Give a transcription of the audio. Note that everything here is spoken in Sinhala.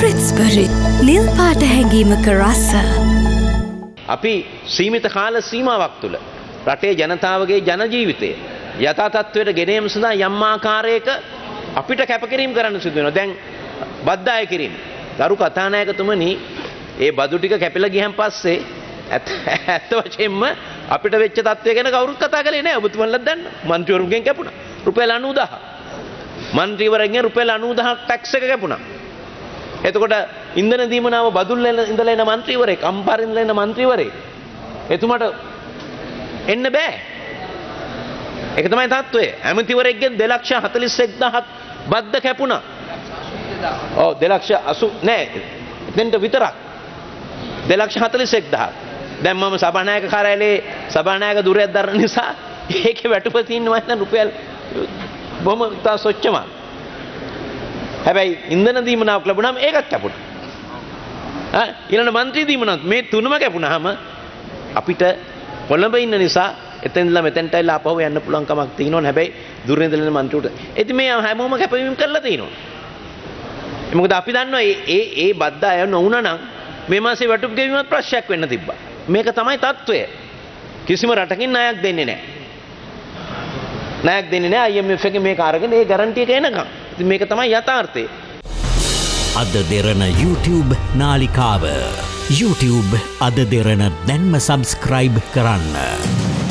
Sainsbury නිල් පාට හැඟීමක රස. අපි සීමිත කාල සීමාවක් තුළ රටේ ජනතාවගේ ජන ජීවිතය යථා තත්ත්වයට ගෙන යාම සඳහා යම් ආකාරයක අපිට කැපකිරීම කරන්න සිදු වෙනවා. දැන් බද්දාය කිරීම. ගරු කතානායකතුමනි, ඒ බදු ටික කැපිලා ගියන් පස්සේ ඇත්ත වශයෙන්ම අපිට වෙච්ච තත්ත්වය ගැන කවුරුත් කතා කළේ නැහැ. ඔබතුමන්ලත් දන්න. മന്ത്രിවරුන්ගෙන් කැපුණා. රුපියල් 90000. മന്ത്രിවරුන්ගෙන් රුපියල් 90000ක් ටැක්ස් එක කැපුණා. එතකොට ඉන්ධන දීමනාව බදුල්ල ඉඳලා එන മന്ത്രിවරයෙක්, අම්පාරින් ඉඳලා එන മന്ത്രിවරයෙක්. එතුමාට එන්න බෑ. ඒක තමයි තත්ත්වය. ඇමතිවරයෙක්ගෙන් 241000ක් බද්ද කැපුණා. ඔව් 280 නෑ. එතෙන්ට විතරක් 241000ක්. දැන් මම සභානායක කාර්යාලයේ සභානායක දුරයක් දරන නිසා ඒකේ වැටුප තියෙනවා නම් රුපියල් බොහොම තා සොච්චමක්. හැබැයි ඉන්ධන දීමනාවක් ලැබුණාම ඒකත් කැපුණා. ඊළඟ മന്ത്രി දීමනාවත් මේ තුනම කැපුණාම අපිට කොළඹ ඉන්න නිසා එතෙන්දලා මෙතෙන්ට ඇවිල්ලා ආපහු යන්න පුළුවන් කමක් තියෙනවා. හැබැයි දුරින් ඉඳලා മന്ത്രിට ඉතින් මේ හැමෝම කැපවීම කරලා තියෙනවා. මොකද අපි දන්නවා ඒ බද්ද අය නොවුණා නම් මේ මාසේ වැටුප් ගෙවීමත් ප්‍රශ්නයක් වෙන්න තිබ්බා. මේක තමයි තත්ත්වය. කිසිම රටකින් ණයක් දෙන්නේ නැහැ. ණයක් දෙන්නේ නැහැ IMF එකේ මේක අරගෙන ඒ ගැරන්ටි එක එනකම්. ඉතින් මේක තමයි යථාර්ථය. අද දෙරණ YouTube නාලිකාව. YouTube අද දෙරණ දැන්ම subscribe කරන්න.